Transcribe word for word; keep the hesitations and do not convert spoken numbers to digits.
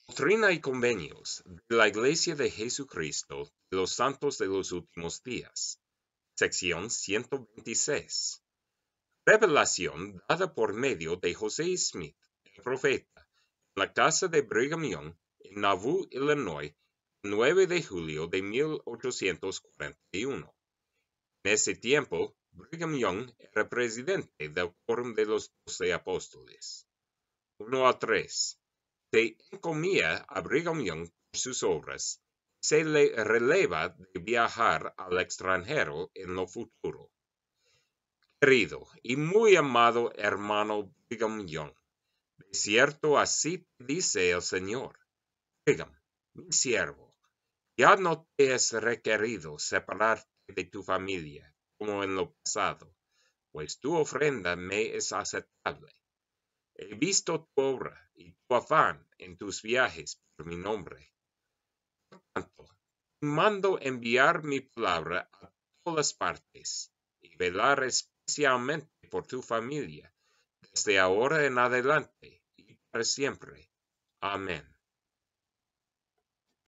Doctrina y Convenios de la Iglesia de Jesucristo de los Santos de los Últimos Días. Sección ciento veintiséis. Revelación dada por medio de José Smith el Profeta en la casa de Brigham Young en Nauvoo, Illinois, el nueve de julio de mil ochocientos cuarenta y uno. En ese tiempo, Brigham Young era presidente del Cuórum de los Doce Apóstoles. uno a tres. Se encomia a Brigham Young por sus obras, se le releva de viajar al extranjero en lo futuro. Querido y muy amado hermano Brigham Young, de cierto así te dice el Señor. Brigham, mi siervo, ya no te es requerido separarte de tu familia, como en lo pasado, pues tu ofrenda me es aceptable. He visto tu obra y tu afán en tus viajes por mi nombre. Por tanto, mando enviar mi palabra a todas partes y velar especialmente por tu familia, desde ahora en adelante y para siempre. Amén.